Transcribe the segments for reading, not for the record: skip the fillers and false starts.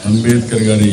అంబేద్కర్ గారి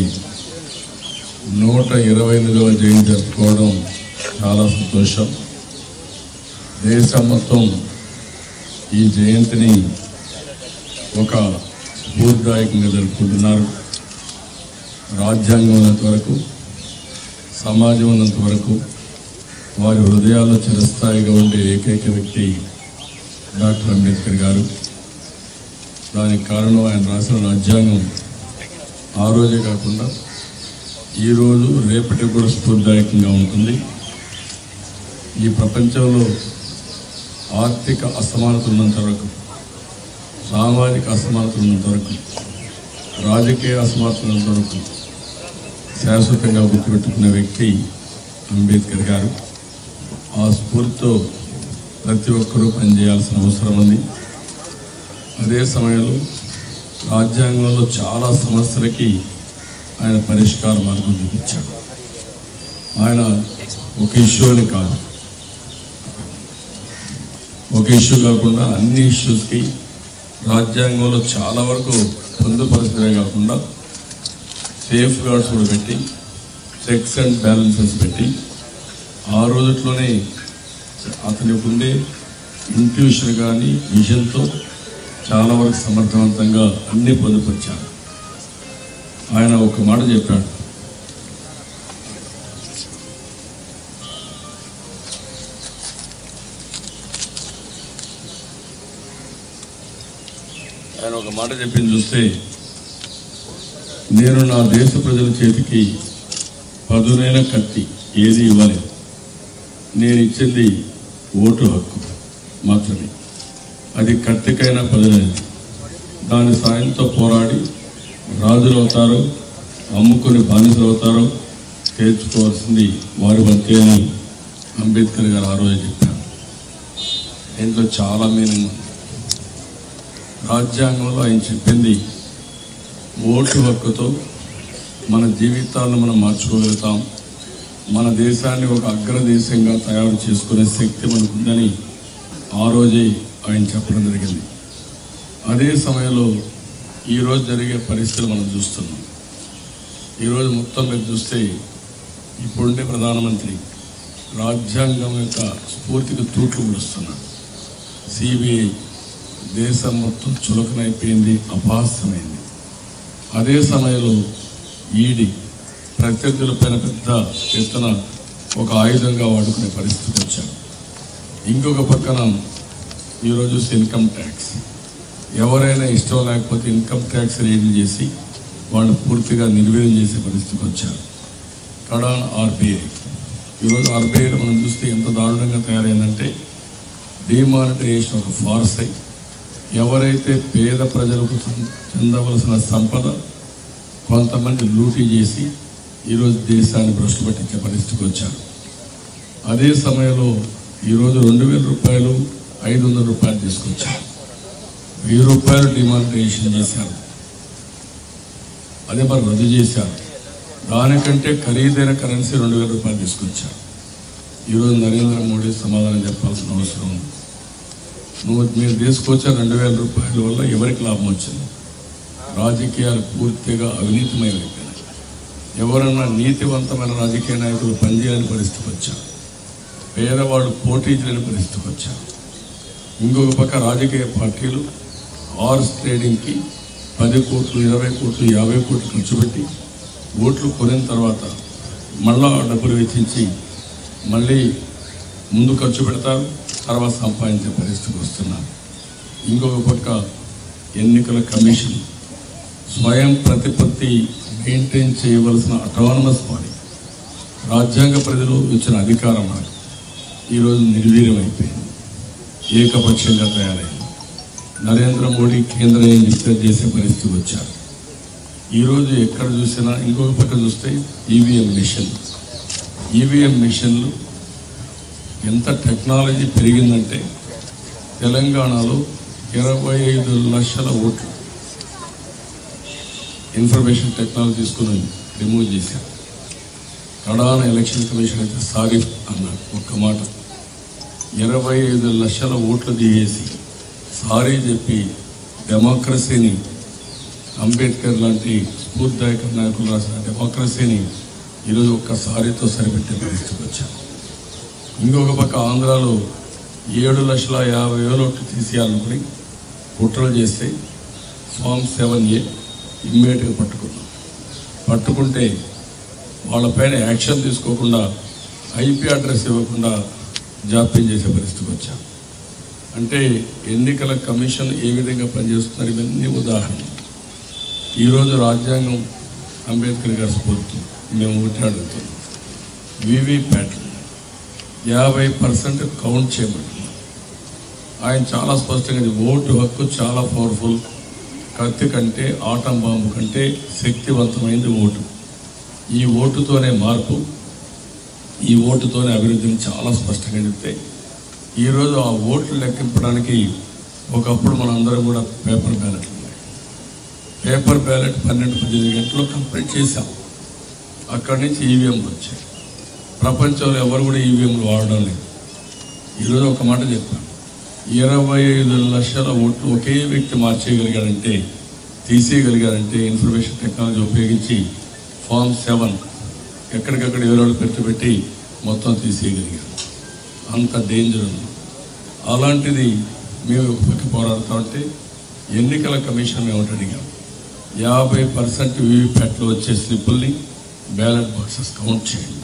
128వ జయంతి జరుపుకోవడం చాలా సంతోషం. దేశం మొత్తం ఈ జయంతిని ఒక స్ఫూర్తిదాయకంగా జరుపుకుంటున్నారు. రాజ్యాంగం ఉన్నంత వరకు, సమాజం ఉన్నంత వరకు వారి హృదయాల్లో చిరస్థాయిగా ఉండే ఏకైక వ్యక్తి డాక్టర్ అంబేద్కర్ గారు. దానికి కారణం ఆయన రాసిన రాజ్యాంగం ఆ రోజే కాకుండా ఈరోజు రేపటికి కూడా స్ఫూర్తిదాయకంగా ఉంటుంది. ఈ ప్రపంచంలో ఆర్థిక అసమానత ఉన్నంత వరకు, సామాజిక అసమానత ఉన్నంత వరకు, రాజకీయ అసమానత ఉన్నంత వరకు శాశ్వతంగా గుర్తుపెట్టుకున్న వ్యక్తి అంబేద్కర్ గారు. ఆ స్ఫూర్తితో ప్రతి ఒక్కరూ పనిచేయాల్సిన అవసరం ఉంది. అదే సమయంలో రాజ్యాంగంలో చాలా సమస్యలకి ఆయన పరిష్కార మార్గం చూపించాడు. ఆయన ఒక ఇష్యూ అని కాదు, ఒక ఇష్యూ కాకుండా అన్ని ఇష్యూస్కి రాజ్యాంగంలో చాలా వరకు పొందుపరిచే కాకుండా సేఫ్ గార్డ్స్ కూడా పెట్టి, చెక్స్ అండ్ బ్యాలెన్సెస్ పెట్టి, ఆ రోజుట్లోనే అతనికి ఉండే ఇంట్యూషన్ కానీ విజన్తో చాలా వరకు సమర్థవంతంగా అన్ని పొందుపరిచారు. ఆయన ఒక మాట చెప్పాడు, ఆయన ఒక మాట చెప్పింది చూస్తే, నేను నా దేశ ప్రజల చేతికి పదునైన కత్తి ఏది ఇవ్వలేదు, నేను ఇచ్చింది ఓటు హక్కు మాత్రమే. అది కత్తికైనా పదునైనది. దాని సాయంతో పోరాడి రాజులు అవుతారో, అమ్ముకుని బానిసలు అవుతారో తేల్చుకోవాల్సింది వారి వంతే అని అంబేద్కర్ గారు ఆ రోజు చెప్పారు. దీంట్లో చాలా మీనింగ్ ఉంది. రాజ్యాంగంలో ఆయన చెప్పింది, ఓటు హక్కుతో మన జీవితాలను మనం మార్చుకోగలుగుతాం, మన దేశాన్ని ఒక అగ్రదేశంగా తయారు చేసుకునే శక్తి మనకుందని ఆ రోజే ఆయన చెప్పడం జరిగింది. అదే సమయంలో ఈరోజు జరిగే పరిస్థితులు మనం చూస్తున్నాం. ఈరోజు మొత్తం మీరు చూస్తే ఇప్పుడుండే ప్రధానమంత్రి రాజ్యాంగం యొక్క స్ఫూర్తికి తూట్లు పిలుస్తున్నాడు. సిబిఐ దేశం మొత్తం చులకనైపోయింది, అపహాస్యమైంది. అదే సమయంలో ఈడీ ప్రత్యర్థులపైన పెద్ద ఎత్తున ఒక ఆయుధంగా వాడుకునే పరిస్థితికి వచ్చారు. ఇంకొక పక్కన ఈరోజు ఇన్కమ్ ట్యాక్స్, ఎవరైనా ఇష్టం లేకపోతే ఇన్కమ్ ట్యాక్స్ రేట్లు చేసి వాళ్ళు పూర్తిగా నిర్వీర్యం చేసే పరిస్థితికి వచ్చారు. కడాన్ ఆర్బీఐ, ఈరోజు ఆర్బీఐలో మనం చూస్తే ఎంత దారుణంగా తయారైందంటే, డిమానిటైజేషన్ ఒక ఫార్స్ అయి ఎవరైతే పేద ప్రజలకు చెందవలసిన సంపద కొంతమంది లూటీ చేసి ఈరోజు దేశాన్ని భ్రష్టు పట్టించే పరిస్థితికి వచ్చారు. అదే సమయంలో ఈరోజు 2000 రూపాయలు 500 రూపాయలు తీసుకొచ్చారు. 1000 రూపాయలు డిమానిటైజేషన్ చేశారు, అదే మరి రద్దు చేశారు. దానికంటే ఖరీదైన కరెన్సీ 2000 రూపాయలు తీసుకొచ్చారు. ఈరోజు నరేంద్ర మోడీ సమాధానం చెప్పాల్సిన అవసరం ఉంది. మీరు తీసుకొచ్చే 2000 రూపాయల వల్ల ఎవరికి లాభం వచ్చింది? రాజకీయాలు పూర్తిగా అవినీతిమయమైపోయినాయి. ఎవరన్నా నీతివంతమైన రాజకీయ నాయకులు పనిచేయని పరిస్థితికి వచ్చారు. పేదవాళ్ళు పోటీ చేయని పరిస్థితికి వచ్చారు. ఇంకొక పక్క రాజకీయ పార్టీలు హార్స్ ట్రేడింగ్కి 10 కోట్లు 20 కోట్లు 50 కోట్లు ఖర్చు పెట్టి ఓట్లు కొనిన తర్వాత మళ్ళా డబ్బులు వెచ్చించి మళ్ళీ ముందు ఖర్చు పెడతారు, తర్వాత సంపాదించే పరిస్థితికి వస్తున్నారు. ఇంకొక పక్క ఎన్నికల కమిషన్ స్వయం ప్రతిపత్తి మెయింటైన్ చేయవలసిన అటానమస్ బాడీ, రాజ్యాంగ ప్రజలు ఇచ్చిన అధికారం మనకు ఈరోజు నిర్వీర్యం అయిపోయింది, ఏకపక్షంగా తయారైంది. నరేంద్ర మోడీ కేంద్రం ఏం చెప్తే చేసే పరిస్థితికి వచ్చారు. ఈరోజు ఎక్కడ చూసినా, ఇంకొక పక్క చూస్తే ఈవీఎం మిషన్లు ఎంత టెక్నాలజీ పెరిగిందంటే, తెలంగాణలో 25 లక్షల ఓట్లు ఇన్ఫర్మేషన్ టెక్నాలజీ తీసుకుని రిమూవ్ చేశారు. కడాన ఎలక్షన్ కమిషన్ అయితే సారీ అన్నాడు, ఒక్క మాట. 25 లక్షల ఓట్లు తీసేసి సారీ చెప్పి డెమోక్రసీని అంబేద్కర్ లాంటి స్ఫూర్తిదాయక నాయకులు రాసిన డెమోక్రసీని ఈరోజు ఒక్కసారితో సరిపెట్టే పరిస్థితికి వచ్చాను. ఇంకొక పక్క ఆంధ్రాలో 7,50,000 ఓట్లు తీసేయాలనుకుని కుట్రలు చేస్తే ఫామ్ 7A ఇమ్మీడియట్గా పట్టుకుంటే వాళ్ళపైన యాక్షన్ తీసుకోకుండా ఐపీ అడ్రస్ ఇవ్వకుండా జాప్యం చేసే పరిస్థితికి వచ్చాను. అంటే ఎన్నికల కమిషన్ ఏ విధంగా పనిచేస్తున్నారు ఇవన్నీ ఉదాహరణ. ఈరోజు రాజ్యాంగం అంబేద్కర్ గారి స్ఫూర్తి మేము ఒకటి అడుగుతున్నాం. వీవీప్యాట్లు 50% కౌంట్ చేయబడుతుంది. ఆయన చాలా స్పష్టంగా ఓటు హక్కు చాలా పవర్ఫుల్, కత్తి కంటే ఆటం బాంబు కంటే శక్తివంతమైంది ఓటు. ఈ ఓటుతోనే మార్పు, ఈ ఓటుతోనే అభివృద్ధిని చాలా స్పష్టంగా చెప్తే ఈరోజు ఆ ఓట్లు లెక్కింపడానికి ఒకప్పుడు మనందరం కూడా పేపర్ బ్యాలెట్ ఉన్నాయి. పేపర్ బ్యాలెట్ 12-18 గంటల్లో కంప్లీట్ చేశాం. అక్కడి నుంచి ఈవీఎంలు వచ్చాయి. ప్రపంచంలో ఎవరు కూడా ఈవీఎంలు వాడడం లేదు. ఈరోజు ఒక మాట చెప్పాను, 25 లక్షల ఓట్లు ఒకే వ్యక్తి మార్చేయగలిగాడంటే, తీసేయగలిగాడంటే ఇన్ఫర్మేషన్ టెక్నాలజీ ఉపయోగించి ఫామ్ 7 ఎక్కడికక్కడ ఎవరెవరు పెట్టి మొత్తం తీసేయగలిగారు. అంత డేంజర్ ఉంది. అలాంటిది మేము పక్క పోరాడుతూ ఉంటే ఎన్నికల కమిషన్ మేము అడిగాం 50% వీవీప్యాట్లో వచ్చే స్లిప్పుల్ని బ్యాలెట్ బాక్సెస్ కౌంట్ చేయండి.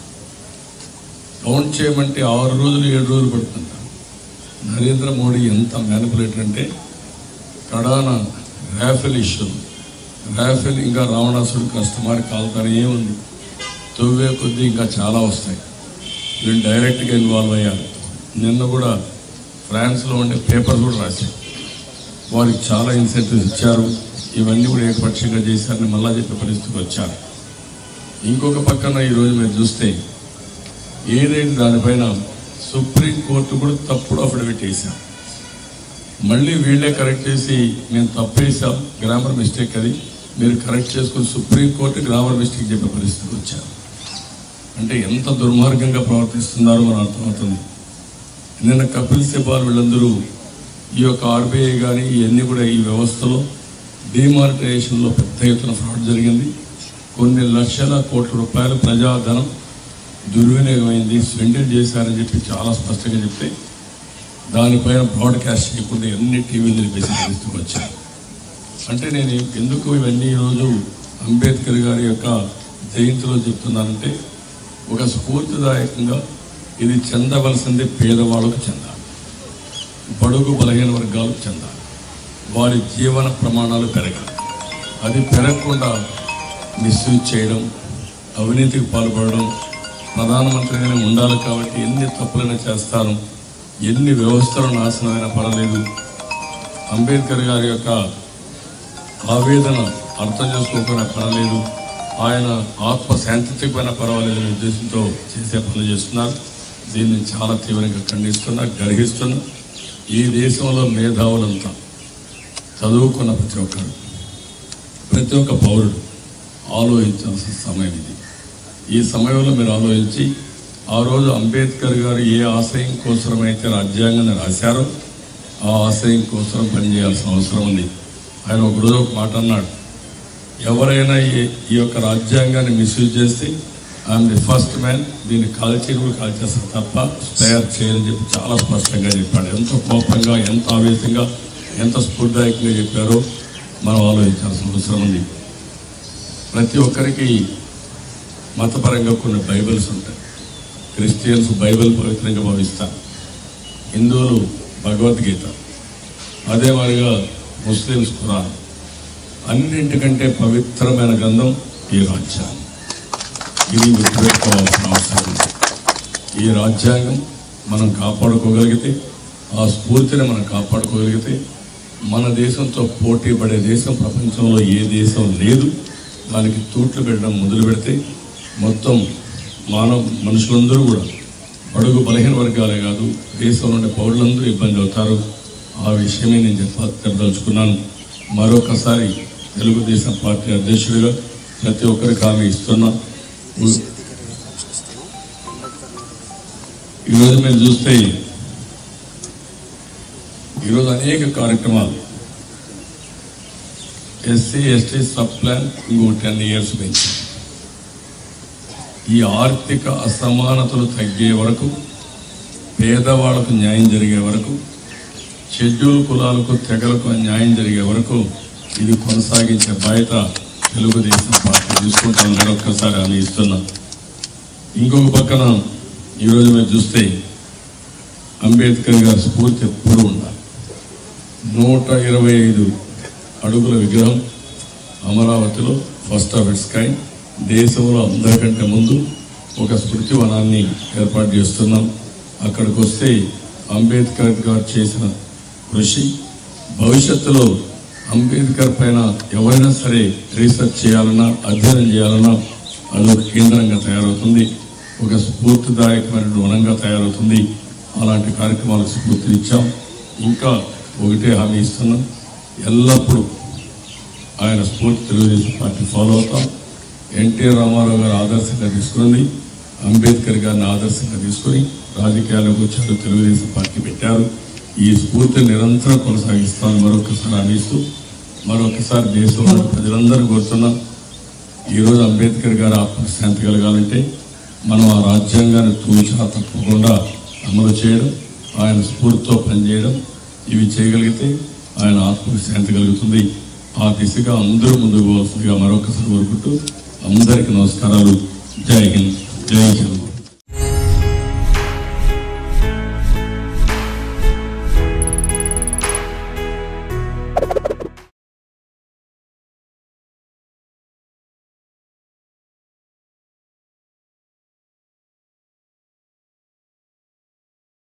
కౌంట్ చేయమంటే 6 రోజులు 7 రోజులు పడుతుంది. నరేంద్ర మోడీ ఎంత మ్యానిపులేటర్ అంటే కడాన రాఫెల్ ఇష్యూ, రాఫెల్ ఇంకా రావణాసుడు కస్టమర్ కాలుతానే ఏముంది, తవ్వే కొద్దీ ఇంకా చాలా వస్తాయి. వీళ్ళు డైరెక్ట్గా ఇన్వాల్వ్ అయ్యారు. నిన్న కూడా ఫ్రాన్స్లో ఉండే పేపర్స్ కూడా రాశారు. వారికి చాలా ఇన్సెంటివ్స్ ఇచ్చారు. ఇవన్నీ కూడా ఏకపక్షంగా చేశారని మళ్ళా చెప్పే పరిస్థితికి వచ్చారు. ఇంకొక పక్కన ఈరోజు మీరు చూస్తే ఏదైతే దానిపైన సుప్రీంకోర్టు కూడా తప్పుడు అఫిడవిట్ వేశాం. మళ్ళీ వీళ్ళే కరెక్ట్ చేసి మేము తప్పు వేసాం, గ్రామర్ మిస్టేక్ అది మీరు కరెక్ట్ చేసుకుని సుప్రీంకోర్టు గ్రామర్ మిస్టేక్ చెప్పే పరిస్థితికి వచ్చారు. అంటే ఎంత దుర్మార్గంగా ప్రవర్తిస్తున్నారో మనం అర్థమవుతుంది. నిన్న కపిల్ సిబాల్ వీళ్ళందరూ ఈ యొక్క ఆర్బీఐ కానీ ఇవన్నీ కూడా ఈ వ్యవస్థలో డిమానిటైజేషన్లో పెద్ద ఎత్తున ఫ్రాడ్ జరిగింది. కొన్ని లక్షల కోట్ల రూపాయలు ప్రజాధనం దుర్వినియోగమైంది, స్వెండెడ్ చేశారని చెప్పి చాలా స్పష్టంగా చెప్తే దానిపైన బ్రాడ్కాస్ట్ చేయకుండా ఎన్ని టీవీలు నిలిపేసే పరిస్థితికి వచ్చారు. అంటే నేను ఎందుకు ఇవన్నీ ఈరోజు అంబేద్కర్ గారి యొక్క జయంతిలో చెప్తున్నానంటే ఒక స్ఫూర్తిదాయకంగా ఇది చెందవలసింది పేదవాళ్ళకు చెందాలి, బడుగు బలహీన వర్గాలకు చెందాలి, వారి జీవన ప్రమాణాలు పెరగాలి. అది పెరగకుండా మిస్యూజ్ చేయడం, అవినీతికి పాల్పడడం, ప్రధానమంత్రిగానే ఉండాలి కాబట్టి ఎన్ని తప్పులైనా చేస్తాను, ఎన్ని వ్యవస్థలు నాశనమైనా పర్వాలేదు, అంబేద్కర్ గారి యొక్క ఆవేదన అర్థం చేసుకోకపోయినా పర్వాలేదు, ఆయన ఆత్మ శాంతించకపోయినా పర్వాలేదు అనే ఉద్దేశంతో చేసే పనులు చేస్తున్నారు. దీన్ని చాలా తీవ్రంగా ఖండిస్తున్నా, గర్హిస్తున్నా. ఈ దేశంలో మేధావులంతా చదువుకున్న ప్రతి ఒక్క పౌరుడు ఆలోచించాల్సిన సమయం ఇది. ఈ సమయంలో మీరు ఆలోచించి ఆ రోజు అంబేద్కర్ గారు ఏ ఆశయం కోసమైతే రాజ్యాంగాన్ని రాశారో ఆ ఆశయం కోసం పనిచేయాల్సిన అవసరం ఉంది. ఆయన ఒకరోజు ఒక మాట అన్నాడు, ఎవరైనా ఈ యొక్క రాజ్యాంగాన్ని మిస్యూజ్ చేస్తే ఐఎమ్ ది ఫస్ట్ మ్యాన్, దీన్ని కాల్చేస్తారు తప్ప తయారు చేయని చెప్పి చాలా స్పష్టంగా చెప్పాడు. ఎంత కోపంగా, ఎంత ఆవేశంగా, ఎంత స్ఫూర్తిదాయకంగా చెప్పారో మనం ఆలోచించాల్సిన అవసరం ఉంది. ప్రతి ఒక్కరికి మతపరంగా కొన్ని బైబిల్స్ ఉంటాయి. క్రిస్టియన్స్ బైబిల్ పవిత్రంగా భావిస్తారు, హిందువులు భగవద్గీత, అదే మాదిరిగా ముస్లిమ్స్ ఖురాన్. అన్నింటికంటే పవిత్రమైన గ్రంథం ఈ రాజ్యాంగం. ఇది గుర్తుపెట్టుకోవాల్సిన అవసరం ఉంది. ఈ రాజ్యాంగం మనం కాపాడుకోగలిగితే, ఆ స్ఫూర్తిని మనం కాపాడుకోగలిగితే మన దేశంతో పోటీ పడే దేశం ప్రపంచంలో ఏ దేశం లేదు. దానికి తూట్లు పెట్టడం మొదలు పెడితే మొత్తం మనుషులందరూ కూడా బడుగు బలహీన వర్గాలే కాదు, దేశంలో ఉండే పౌరులందరూ ఇబ్బంది అవుతారు. ఆ విషయమే నేను చెప్పదలుచుకున్నాను. మరొకసారి తెలుగుదేశం పార్టీ అధ్యక్షుడిగా ప్రతి ఒక్కరికి హామీ ఇస్తున్నా. ఈరోజు మీరు చూస్తే ఈరోజు అనేక కార్యక్రమాలు ఎస్సీ ఎస్టీ సబ్ ప్లాన్ ఇంకో 10 years పెంచాం. ఈ ఆర్థిక అసమానతలు తగ్గే వరకు, పేదవాళ్లకు న్యాయం జరిగే వరకు, షెడ్యూల్ కులాలకు తెగలకు న్యాయం జరిగే వరకు ఇది కొనసాగించే బాధ్యత తెలుగుదేశం పార్టీ తీసుకుంటాం. మరొక్కసారి హామీ ఇస్తున్నా. ఇంకొక పక్కన ఈరోజు మీరు చూస్తే అంబేద్కర్ గారి స్ఫూర్తి ఎప్పుడూ ఉండాలి. 125 అడుగుల విగ్రహం అమరావతిలో ఫస్ట్ ఆఫ్ ఇట్స్ కైండ్, దేశంలో అందరికంటే ముందు ఒక స్మృతి వనాన్ని ఏర్పాటు చేస్తున్నాం. అక్కడికి వస్తే అంబేద్కర్ గారు చేసిన కృషి, భవిష్యత్తులో అంబేద్కర్ పైన ఎవరైనా సరే రీసెర్చ్ చేయాలన్నా, అధ్యయనం చేయాలన్నా అదొక కేంద్రంగా తయారవుతుంది, ఒక స్ఫూర్తిదాయకమైన వనంగా తయారవుతుంది. అలాంటి కార్యక్రమాలకు స్ఫూర్తినిచ్చాం. ఇంకా ఒకటే హామీ ఇస్తున్నాం, ఎల్లప్పుడూ ఆయన స్ఫూర్తి తెలుగుదేశం పార్టీ ఫాలో అవుతాం. ఎన్టీ రామారావు గారు ఆదర్శంగా తీసుకుని, అంబేద్కర్ గారిని ఆదర్శంగా తీసుకుని రాజకీయాలకు వచ్చారు, తెలుగుదేశం పార్టీ పెట్టారు. ఈ స్ఫూర్తిని నిరంతరం కొనసాగిస్తామని మరొకసారి హామీస్తూ, మరొకసారి దేశంలో ప్రజలందరూ కోరుతున్నాం. ఈరోజు అంబేద్కర్ గారి ఆత్మకు శాంతి కలగాలంటే మనం ఆ రాజ్యాంగాన్ని తూచా తప్పకుండా అమలు చేయడం, ఆయన స్ఫూర్తితో పనిచేయడం, ఇవి చేయగలిగితే ఆయన ఆత్మకు శాంతి కలుగుతుంది. ఆ దిశగా అందరూ ముందుకు పోవాల్సిందిగా మరొకసారి కోరుకుంటూ అందరికీ నమస్కారాలు. జై హింద్, జై హింద్.